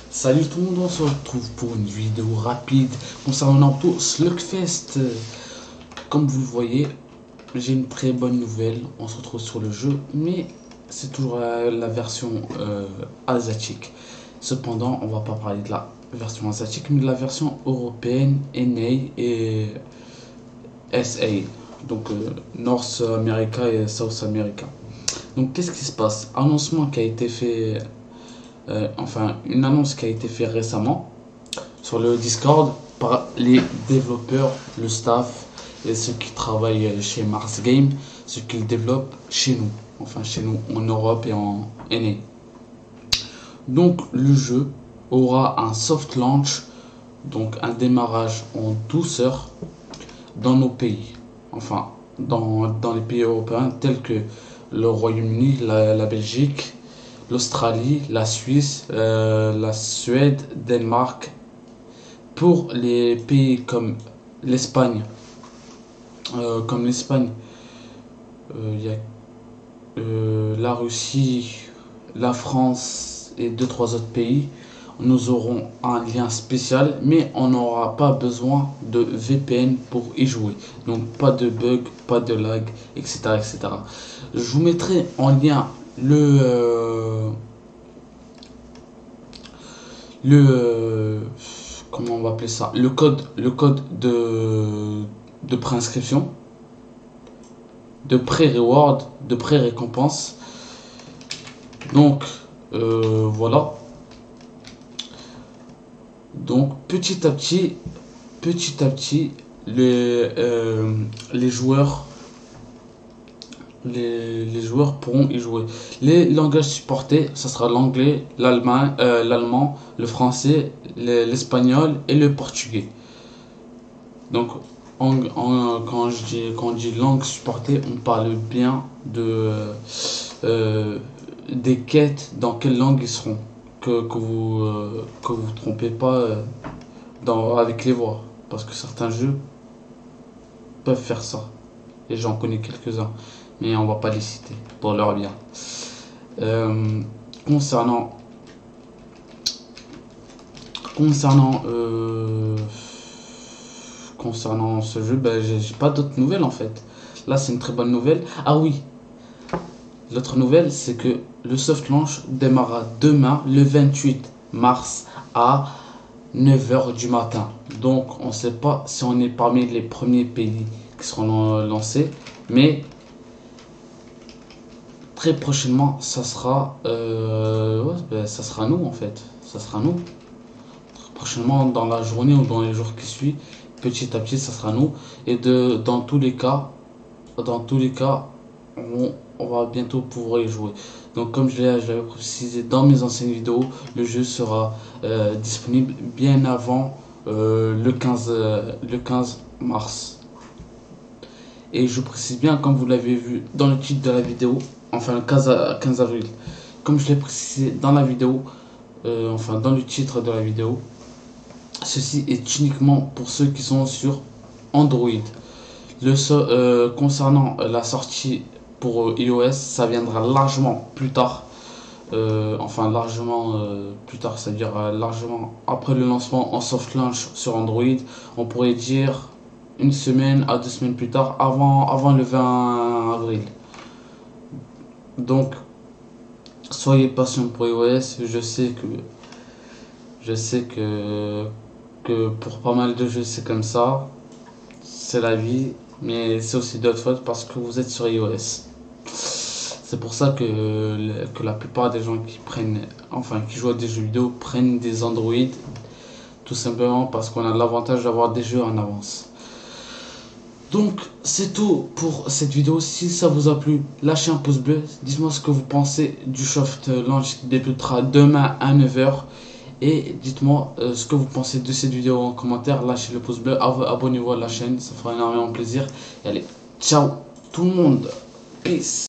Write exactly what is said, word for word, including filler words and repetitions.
Salut tout le monde, on se retrouve pour une vidéo rapide concernant Naruto Slugfest. Comme vous le voyez, j'ai une très bonne nouvelle, on se retrouve sur le jeu, mais c'est toujours la, la version euh, asiatique. Cependant, on va pas parler de la version asiatique, mais de la version européenne, N A et S A, donc euh, North America et South America. Donc qu'est-ce qui se passe? Annoncement qui a été fait euh, enfin une annonce qui a été faite récemment sur le Discord par les développeurs, le staff et ceux qui travaillent chez Mars Game, ceux qui le développent chez nous, enfin chez nous en Europe et en N A. Donc le jeu aura un soft launch, donc un démarrage en douceur dans nos pays, enfin dans, dans les pays européens tels que le Royaume-Uni, la, la Belgique, l'Australie, la Suisse, euh, la Suède, Danemark. Pour les pays comme l'Espagne, euh, comme l'Espagne, euh, il y a euh, la Russie, la France et deux trois autres pays. Nous aurons un lien spécial, mais on n'aura pas besoin de V P N pour y jouer. Donc pas de bug, pas de lag, et cetera et cetera. Je vous mettrai en lien le euh, le euh, comment on va appeler ça, le code le code de de préinscription, de pré-reward, de pré-récompense. Donc euh, voilà. Donc petit à petit, petit à petit, les, euh, les joueurs, les, les joueurs pourront y jouer. Les langages supportés, ça sera l'anglais, l'allemand, euh, l'allemand, le français, l'espagnol et le portugais. Donc en, en, quand je dis quand on dit langue supportée, on parle bien de euh, des quêtes, dans quelle langue ils seront. Que, que vous euh, que vous trompez pas euh, dans, avec les voix, parce que certains jeux peuvent faire ça et j'en connais quelques-uns, mais on va pas les citer pour leur bien. Euh, concernant concernant euh, concernant ce jeu, ben, j'ai pas d'autres nouvelles en fait. Là c'est une très bonne nouvelle. Ah oui, l'autre nouvelle, c'est que le soft launch démarrera demain, le vingt-huit mars, à neuf heures du matin. Donc, on ne sait pas si on est parmi les premiers pays qui seront lancés, mais très prochainement, ça sera, euh, ouais, ben, ça sera nous en fait. Ça sera nous. Prochainement, dans la journée ou dans les jours qui suivent, petit à petit, ça sera nous. Et de, dans tous les cas, dans tous les cas, on, on va bientôt pouvoir y jouer. Donc comme je l'avais précisé dans mes anciennes vidéos, le jeu sera euh, disponible bien avant euh, le, quinze, euh, le quinze mars. Et je précise bien, comme vous l'avez vu dans le titre de la vidéo, enfin le quinze avril, comme je l'ai précisé dans la vidéo, euh, enfin dans le titre de la vidéo, ceci est uniquement pour ceux qui sont sur Android. Le, euh, concernant la sortie pour iOS, ça viendra largement plus tard. Euh, enfin, largement euh, plus tard, c'est-à-dire euh, largement après le lancement en soft launch sur Android. On pourrait dire une semaine à deux semaines plus tard, avant, avant le vingt avril. Donc, soyez patient pour iOS. Je sais que, je sais que, que pour pas mal de jeux, c'est comme ça. C'est la vie. Mais c'est aussi de votre faute parce que vous êtes sur iOS. C'est pour ça que, que la plupart des gens qui prennent, enfin qui jouent à des jeux vidéo prennent des Android, tout simplement parce qu'on a l'avantage d'avoir des jeux en avance. Donc c'est tout pour cette vidéo. Si ça vous a plu, lâchez un pouce bleu, dites-moi ce que vous pensez du soft launch qui débutera demain à neuf heures. Et dites-moi euh, ce que vous pensez de cette vidéo en commentaire. Lâchez le pouce bleu, abonnez-vous à la chaîne, ça fera énormément plaisir. Et allez, ciao tout le monde, peace.